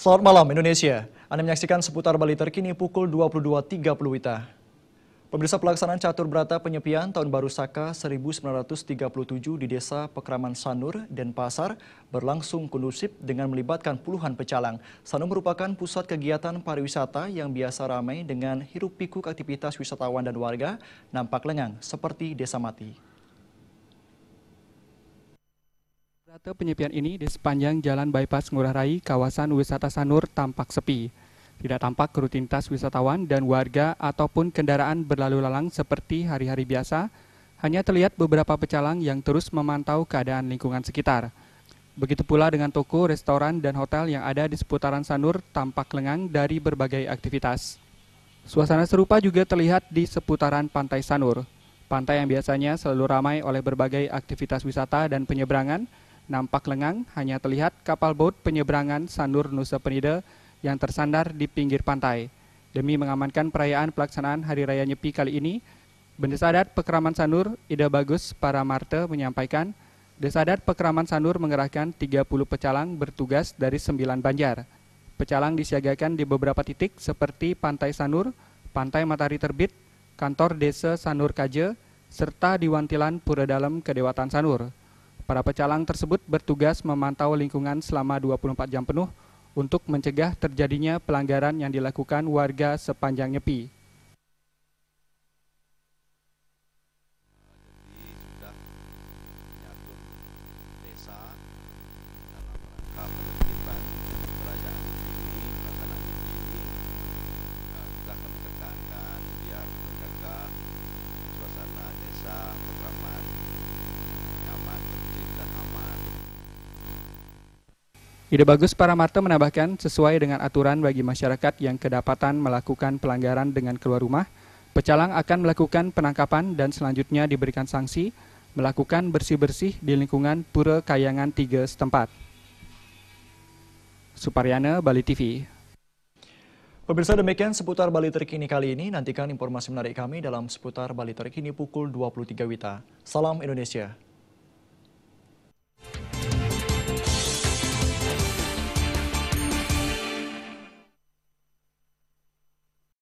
Selamat malam Indonesia. Anda menyaksikan seputar Bali terkini pukul 22.30 WITA. Pemirsa, pelaksanaan catur berata penyepian Tahun Baru Saka 1937 di Desa Pekraman Sanur, Denpasar berlangsung kondusif dengan melibatkan puluhan pecalang. Sanur merupakan pusat kegiatan pariwisata yang biasa ramai dengan hiruk-pikuk aktivitas wisatawan dan warga nampak lengang seperti Desa Mati. Berata penyepian ini di sepanjang Jalan Bypass Ngurah Rai, kawasan wisata Sanur tampak sepi. Tidak tampak rutinitas wisatawan dan warga ataupun kendaraan berlalu lalang seperti hari-hari biasa. Hanya terlihat beberapa pecalang yang terus memantau keadaan lingkungan sekitar. Begitu pula dengan toko, restoran, dan hotel yang ada di seputaran Sanur tampak lengang dari berbagai aktivitas. Suasana serupa juga terlihat di seputaran Pantai Sanur. Pantai yang biasanya selalu ramai oleh berbagai aktivitas wisata dan penyeberangan, nampak lengang, hanya terlihat kapal boat penyeberangan Sanur Nusa Penida yang tersandar di pinggir pantai. Demi mengamankan perayaan pelaksanaan Hari Raya Nyepi kali ini, Bendesa Adat Pekraman Sanur, Ida Bagus Paramarte menyampaikan, Desa Adat Pekraman Sanur mengerahkan 30 pecalang bertugas dari 9 banjar. Pecalang disiagakan di beberapa titik seperti Pantai Sanur, Pantai Matahari Terbit, Kantor Desa Sanur Kaje, serta di Wantilan Pura Dalem Kedewatan Sanur. Para pecalang tersebut bertugas memantau lingkungan selama 24 jam penuh untuk mencegah terjadinya pelanggaran yang dilakukan warga sepanjang nyepi. Sudah mengatur desa dalam rangka penertiban perayaan nyepi ini, pelaksanaan nyepi ini, sudah kami tekankan biar menjaga suasana desa Pekraman nyaman, tertib dan aman. Ida Bagus Paramarte menambahkan, sesuai dengan aturan bagi masyarakat yang kedapatan melakukan pelanggaran dengan keluar rumah, pecalang akan melakukan penangkapan dan selanjutnya diberikan sanksi melakukan bersih-bersih di lingkungan Pura Kayangan 3 setempat. Suparyana, Bali TV. Pemirsa, demikian seputar Bali terkini kali ini. Nantikan informasi menarik kami dalam seputar Bali terkini pukul 23 WITA. Salam Indonesia.